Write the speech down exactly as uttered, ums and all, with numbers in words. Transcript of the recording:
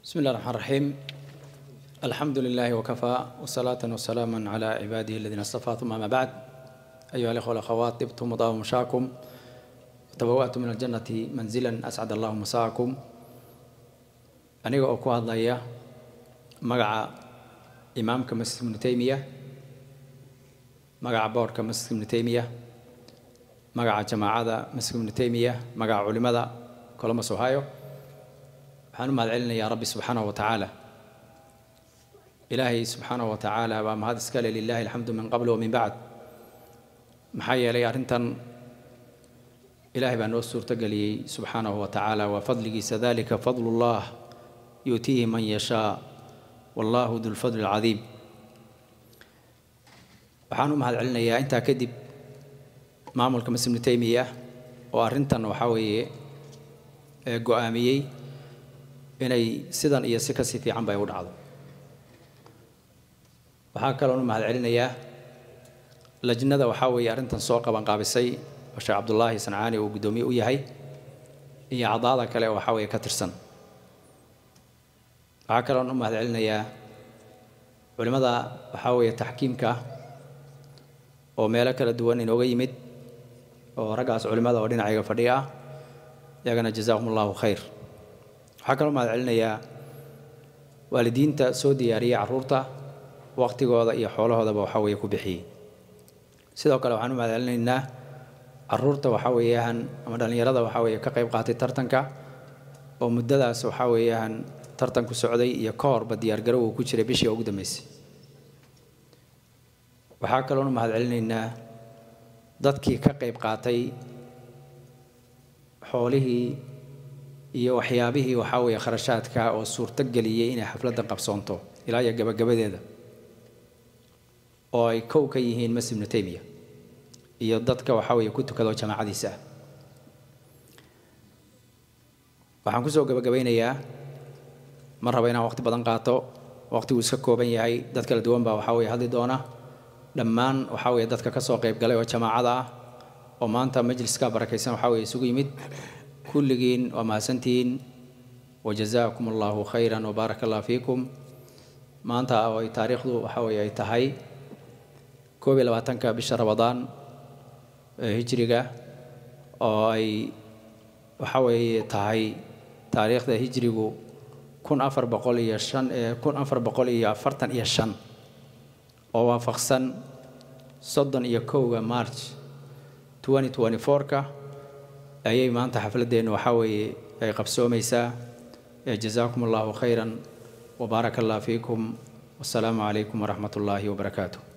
بسم الله الرحمن الرحيم. الحمد لله وكفى والصلاة والسلام على عباده الذين اصطفى ثم ما بعد. أيها الأخوة والأخوات، طبتم وطاب مشاكم وتبوأتم من الجنة منزلا أسعد الله مساءكم. أنيق أكو هذا مقع إمامك مسجد ابن تيمية، مقع بورك مسجد ابن تيمية، مقع جماعة مسجد ابن تيمية، مقع علماء كولومبوس أوهايو. waxaan u mahadcelinayaa rabbi subxaanahu wa tacaala. ilaahay subxaanahu wa tacaala baa mahad iska leh, lilaahi alxamdu min qabl wa min bacd. maxaa yeelay arrintan ilaahay baa noo suurtageliyey subxaanahu wa tacaala, waa fadligiisa. dalika fadlullah yuutiihi man yashaa wallaahu dulfadli alcadiim. waxaan u mahadcelinayaa intaa kadib maamulka masjid ibnu taymiya oo arrintan waxaa weeye ee go'aamiyey inay sidan iyo si ka sii fiican bay u dhacdo. waxaa kaloo u mahadcelinayaa lajnada waxaa weeye arrintan soo qaban qaabisay oo sheekh cabdullaahi sancaani uu guddoomiye u yahay, iyo cadaada kale oo waxaa weeye ka tirsan. waxaa kaloo u mahadcelinayaa culimmada waxaa weeye taxkiimka oo meelo kala duwan inooga yimid, oo raggaas culimmada oo dhinacayga fadhiya ah, iyagana jazaahum allahu khayr. waxaa kaloo mahadcelinayaa waalidiinta soo diyaariyey carruurta waqtigooda iyo xoolahoodaba waxaa weeye ku bixiyey. sidoo kale waxaan u mahadcelinaynaa carruurta waxaa weeyaan ama dhallinyarada waxaa weeye ka qayb qaatay tartanka, oo muddadaas waxaa weeyaan tartanku socday iyo ka horba diyaargarow uu ku jiray bishii ugu dambeysay. waxaa kaloo u mahadcelinaynaa dadkii ka qayb qaatay xoolihii iyo waxyaabihii waxaa weeye kharashaadka oo suurto geliyey inay xafladdan qabsoonto ilaa iyo gabagabadeeda, oo ay kow ka yihiin masjid ibnu taymiya iyo dadka waxaa weeye ku tukado jamaacadiisa ah. waxaan kusoo gabagabaynayaa, ma raba inaan waqti badan qaato, waqtigu iska kooban yahay, dad kala duwan baa waxaa weeye hadli doona. dhammaan waxaa weeye dadka ka soo qayb galay oo jamaacada ah oo maanta majliska barakaysan waxaa weeye isugu yimid, kulligiin waa mahadsantihiin. wajazaakum allahu khayran wabaaraka allah fiikum. maanta oo ay taariikhdu waxaa weeye ay tahay koob iyo labaatanka bisha ramadaan ee hijriga, oo ay waxaa weeye tahay taariikhda hijrigu kun afar boqol iyo shan ee kun afar boqol iyo afartan iyo shan, oo waafaqsan soddon iyo kowga march twenty twenty-four-ka ayay maanta xafladeennu waxaa weeye ay qabsoomaysaa. jazaakum allahu khayran wabaaraka allah fiikum. wassalaamu calaykum waraxmat ullaahi wabarakaatuh.